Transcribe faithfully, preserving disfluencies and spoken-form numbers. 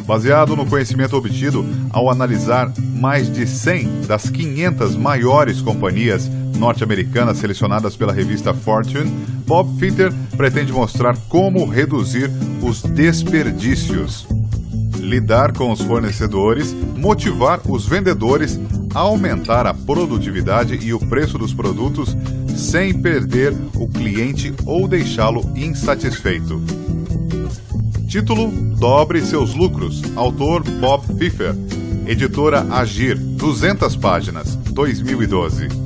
Baseado no conhecimento obtido ao analisar mais de cem das quinhentas maiores companhias norte-americanas selecionadas pela revista Fortune, Bob Fitter pretende mostrar como reduzir os desperdícios, lidar com os fornecedores, motivar os vendedores a aumentar a produtividade e o preço dos produtos sem perder o cliente ou deixá-lo insatisfeito. Título: Dobre seus lucros. Autor: Bob Fitter. Editora Agir. duzentas páginas. dois mil e doze.